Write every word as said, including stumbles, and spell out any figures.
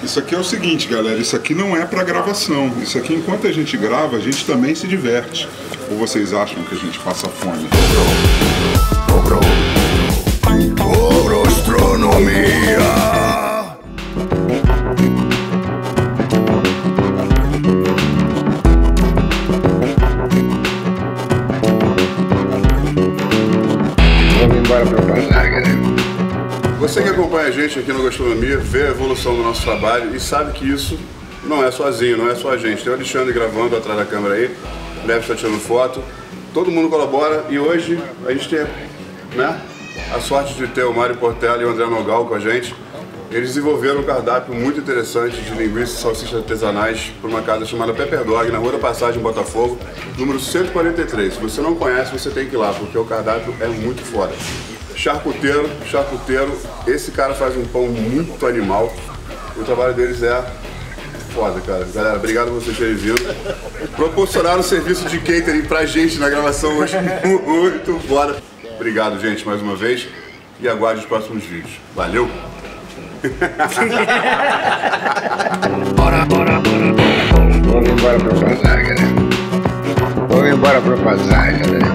Isso aqui é o seguinte, galera, isso aqui não é pra gravação. Isso aqui, enquanto a gente grava, a gente também se diverte. Ou vocês acham que a gente passa fome? Obrostronomia! Vamos embora pra Pazaga, né? Você que acompanha a gente aqui no Gastronomia, vê a evolução do nosso trabalho e sabe que isso não é sozinho, não é só a gente. Tem o Alexandre gravando atrás da câmera aí, o Leves está tirando foto, todo mundo colabora e hoje a gente tem, né, a sorte de ter o Mário Portela e o André Nogal com a gente. Eles desenvolveram um cardápio muito interessante de linguiças e salsichas artesanais por uma casa chamada Pepper Dog, na Rua da Passagem, Botafogo, número cento e quarenta e três. Se você não conhece, você tem que ir lá, porque o cardápio é muito foda. Charcuteiro, charcuteiro, esse cara faz um pão muito animal. O trabalho deles é foda, cara. Galera, obrigado por vocês terem vindo. Proporcionaram um serviço de catering pra gente na gravação hoje. Muito foda. Obrigado, gente, mais uma vez. E aguarde os próximos vídeos. Valeu! Bora, bora, bora, bora. Vamos embora pra Pazaga, né? Vamos embora pra Pazaga, né?